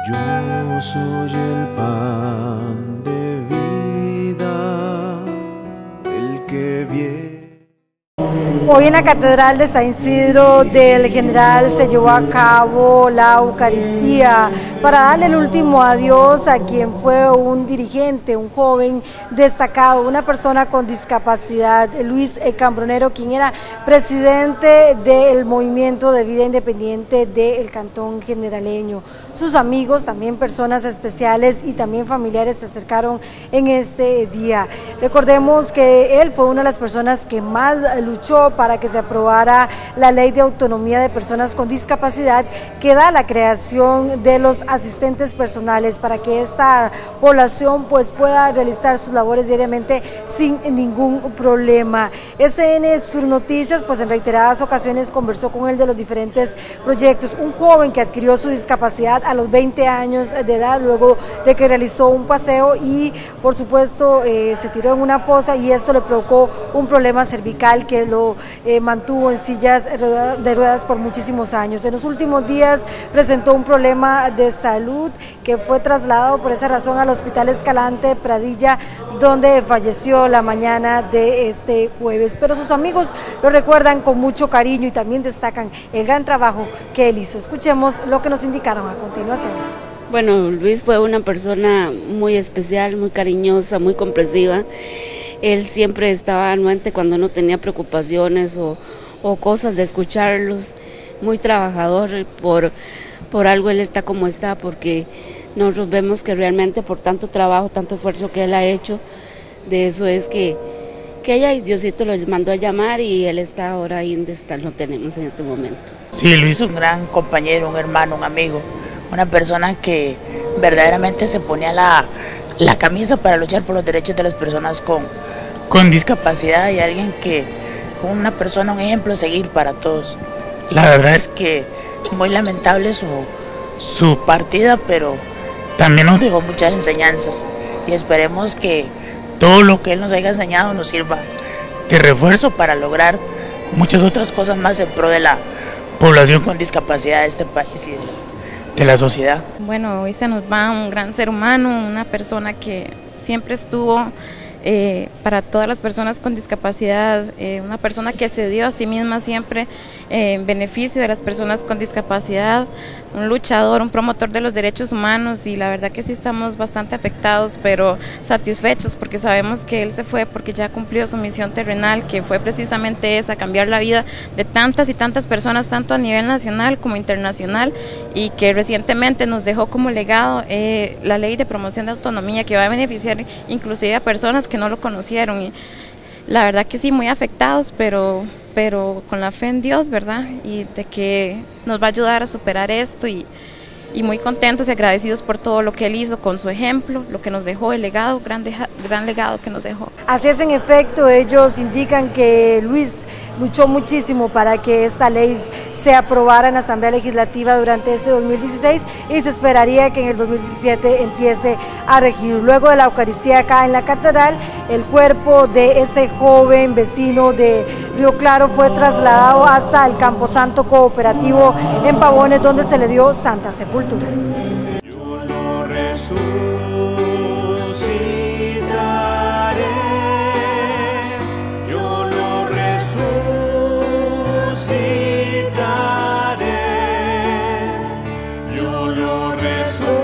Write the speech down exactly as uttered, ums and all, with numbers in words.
Yo soy el pan de vida, el que viene. Hoy en la Catedral de San Isidro del General se llevó a cabo la Eucaristía para darle el último adiós a quien fue un dirigente, un joven destacado, una persona con discapacidad, Luis Cambronero, quien era presidente del Movimiento de Vida Independiente del Cantón Generaleño. Sus amigos, también personas especiales y también familiares se acercaron en este día. Recordemos que él fue una de las personas que más luchó para que se aprobara la Ley de Autonomía de Personas con Discapacidad, que da la creación de los asistentes personales para que esta población pues pueda realizar sus labores diariamente sin ningún problema. S N Sur Noticias pues en reiteradas ocasiones conversó con él de los diferentes proyectos. Un joven que adquirió su discapacidad a los veinte años de edad luego de que realizó un paseo y por supuesto eh, se tiró en una poza y esto le provocó un problema cervical que lo eh, mantuvo en sillas de ruedas por muchísimos años. En los últimos días presentó un problema de salud que fue trasladado por esa razón al Hospital Escalante Pradilla, donde falleció la mañana de este jueves. Pero sus amigos lo recuerdan con mucho cariño y también destacan el gran trabajo que él hizo. Escuchemos lo que nos indicaron a continuación. Bueno, Luis fue una persona muy especial, muy cariñosa, muy comprensiva. Él siempre estaba anuente cuando no tenía preocupaciones o, o cosas de escucharlos, muy trabajador, por, por algo él está como está, porque nosotros vemos que realmente por tanto trabajo, tanto esfuerzo que él ha hecho, de eso es que, que ella y Diosito lo mandó a llamar y él está ahora ahí donde está, lo tenemos en este momento. Sí, Luis es un gran compañero, un hermano, un amigo, una persona que verdaderamente se ponía la, la camisa para luchar por los derechos de las personas con, con discapacidad y alguien que, una persona, un ejemplo a seguir para todos. La verdad es que muy lamentable su, su partida, pero también nos dejó muchas enseñanzas y esperemos que todo lo que él nos haya enseñado nos sirva de refuerzo para lograr muchas otras cosas más en pro de la población con discapacidad de este país y de, de la sociedad. Bueno, hoy se nos va un gran ser humano, una persona que siempre estuvo eh, para todas las personas con discapacidad, eh, una persona que se dio a sí misma siempre eh, en beneficio de las personas con discapacidad, un luchador, un promotor de los derechos humanos, y la verdad que sí estamos bastante afectados pero satisfechos porque sabemos que él se fue porque ya cumplió su misión terrenal, que fue precisamente esa, cambiar la vida de tantas y tantas personas, tanto a nivel nacional como internacional, y que recientemente nos dejó como legado eh, la ley de promoción de autonomía, que va a beneficiar inclusive a personas que no lo conocieron. Y la verdad que sí, muy afectados, pero, pero con la fe en Dios, ¿verdad? Y de que nos va a ayudar a superar esto, y, y muy contentos y agradecidos por todo lo que él hizo con su ejemplo, lo que nos dejó, el legado, gran, deja, gran legado que nos dejó. Así es, en efecto, ellos indican que Luis luchó muchísimo para que esta ley se aprobara en la Asamblea Legislativa durante este dos mil dieciséis y se esperaría que en el dos mil diecisiete empiece a regir. Luego de la Eucaristía acá en la Catedral, el cuerpo de ese joven vecino de Río Claro fue trasladado hasta el Camposanto Cooperativo en Pavones, donde se le dio santa sepultura. Yo lo resucitaré, yo lo resucitaré, yo lo resucitaré.